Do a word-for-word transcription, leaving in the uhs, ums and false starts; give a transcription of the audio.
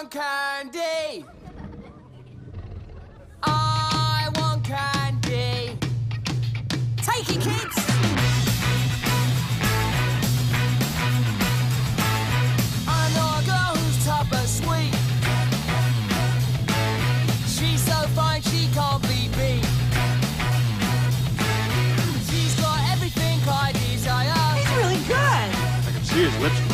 want candy. I want candy. Take it, kids. I know a girl who's tough but sweet. She's so fine she can't be beat. She's got everything I desire. He's really good. I can see his lips